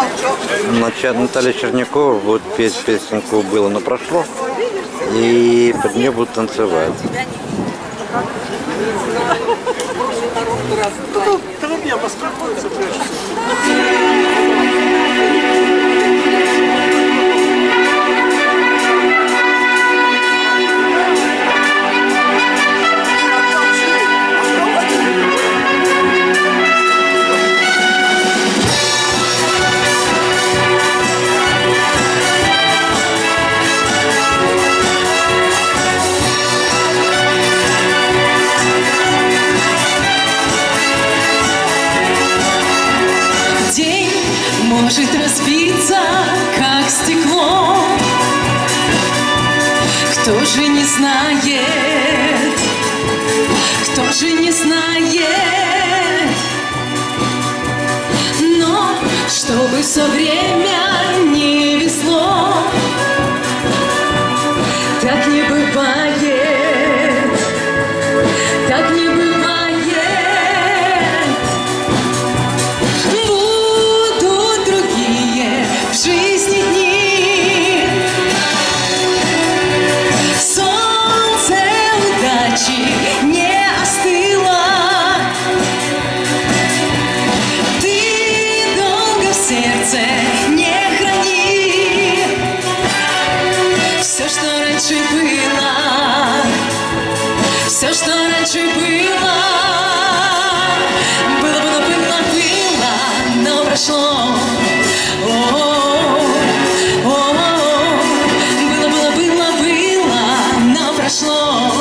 Наталья Чернякова будет петь песенку «Было, но прошло», и под нее будут танцевать. Может разбиться, как стекло. Кто же не знает, кто же не знает, но чтобы все время не везло, так не бывает, так не бывает. Не остыло, ты долго в сердце не храни все, что раньше было, все, что раньше было, но прошло. Но прошло.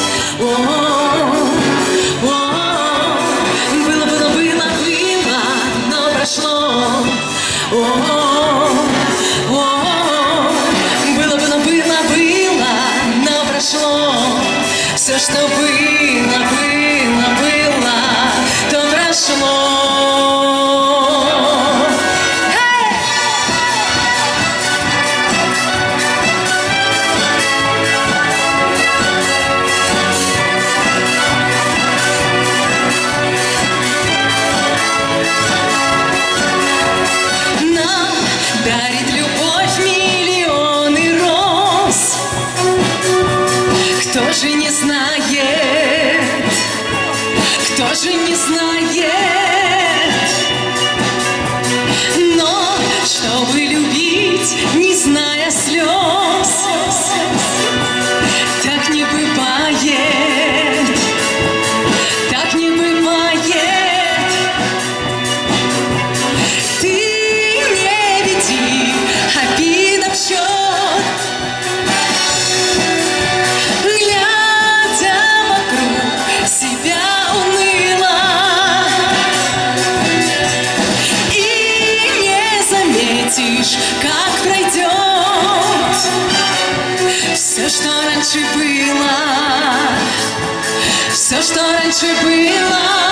Но прошло. Но прошло. Все, что было, то прошло. Дарит любовь миллионы роз. Кто же не знает, кто же не знает, но чтобы любить, не зная слез, так не бывает, так не бывает. Как пройдет все, что раньше было, все, что раньше было.